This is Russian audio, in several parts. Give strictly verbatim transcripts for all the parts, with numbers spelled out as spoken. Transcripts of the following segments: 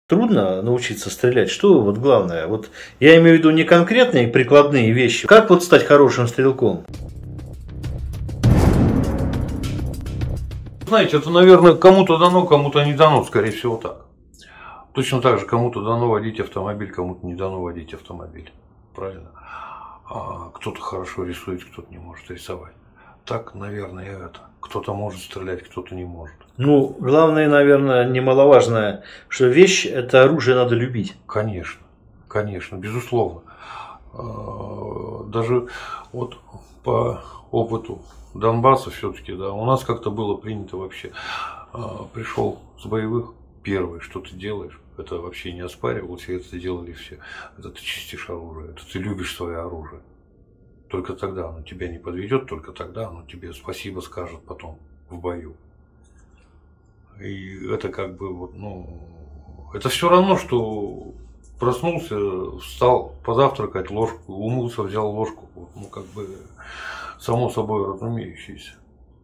Трудно научиться стрелять. Что вот главное? Вот я имею в виду не конкретные прикладные вещи. Как вот стать хорошим стрелком? Знаете, это, наверное, кому-то дано, кому-то не дано, скорее всего, так. Точно так же кому-то дано водить автомобиль, кому-то не дано водить автомобиль. Правильно? А кто-то хорошо рисует, кто-то не может рисовать. Так, наверное, это. Кто-то может стрелять, кто-то не может. Ну, главное, наверное, немаловажное, что вещь – это оружие надо любить. Конечно, конечно, безусловно. Даже вот по опыту Донбасса все-таки, да, у нас как-то было принято вообще. Пришел с боевых, первое, что ты делаешь, это вообще не оспаривалось, и это делали все. Это ты чистишь оружие, это ты любишь свое оружие. Только тогда оно тебя не подведет, только тогда оно тебе спасибо скажет потом в бою. И это как бы вот, ну, это все равно, что проснулся, встал позавтракать, ложку, умылся, взял ложку, вот, ну как бы само собой разумеющееся.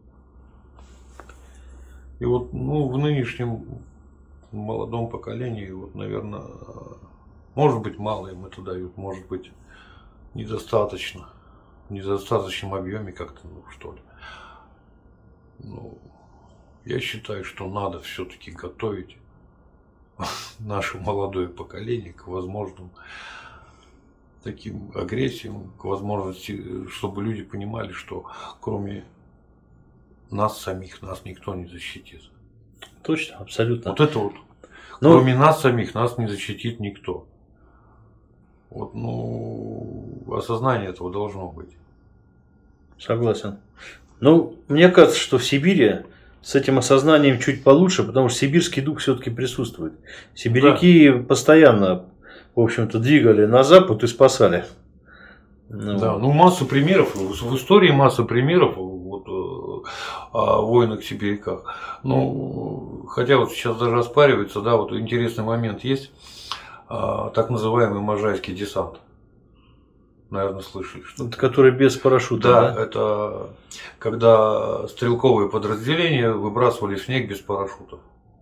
И вот, ну, в нынешнем молодом поколении, вот, наверное, может быть, мало им это дают, может быть, недостаточно, в недостаточном объеме как-то, ну, что ли. Ну, я считаю, что надо все-таки готовить наше молодое поколение к возможным таким агрессиям, к возможности, чтобы люди понимали, что кроме нас самих, нас никто не защитит. Точно, абсолютно. Вот это вот. Ну, кроме нас самих, нас не защитит никто. Вот, ну, осознание этого должно быть. Согласен. Ну, мне кажется, что в Сибири с этим осознанием чуть получше, потому что сибирский дух все-таки присутствует. Сибиряки да. постоянно, в общем-то, двигали на запад и спасали. Ну, да, ну масса примеров, в истории масса примеров вот, о воинах-сибиряках. Ну, хотя вот сейчас даже оспаривается, да, вот интересный момент есть, так называемый Можайский десант. Наверное, слышали. Что это который без парашюта, да, да? Это когда стрелковые подразделения выбрасывали в снег без парашютов.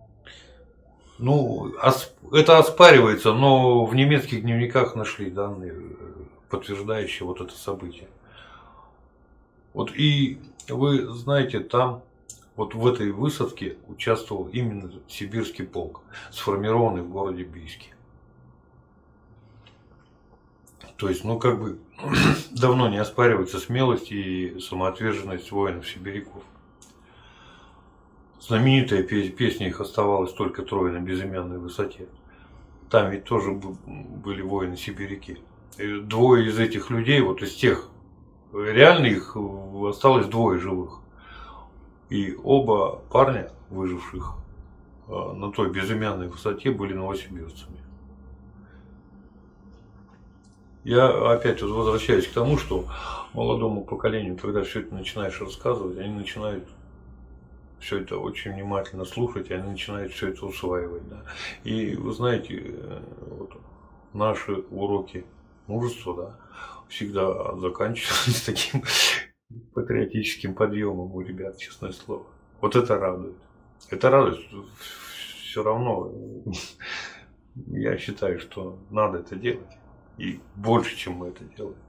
Ну, это оспаривается, но в немецких дневниках нашли данные, подтверждающие вот это событие. Вот и вы знаете, там вот в этой высадке участвовал именно сибирский полк, сформированный в городе Бийске. То есть, ну, как бы давно не оспаривается смелость и самоотверженность воинов-сибиряков. Знаменитая песня их оставалась только трое на безымянной высоте. Там ведь тоже были воины-сибиряки. Двое из этих людей, вот из тех, реально их осталось двое живых. И оба парня, выживших на той безымянной высоте, были новосибирцами. Я опять вот возвращаюсь к тому, что молодому поколению, когда все это начинаешь рассказывать, они начинают все это очень внимательно слушать, и они начинают все это усваивать. Да. И вы знаете, вот, наши уроки мужества, да, всегда заканчивались таким патриотическим подъемом у ребят, честное слово. Вот это радует. Это радует. Все равно я считаю, что надо это делать. И больше, чем мы это делаем.